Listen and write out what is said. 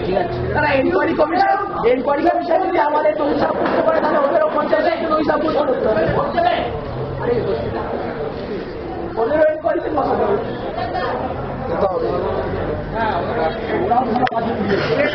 তারা enquiry commission যদি আমাদের দোষ সাব্যস্ত করে তাহলে ওদেরও পঞ্চায়েতে একটু দোষ সাব্যস্ত করতে হবে। ওদেরও এনকোয়ারিতে বসাতে হবে।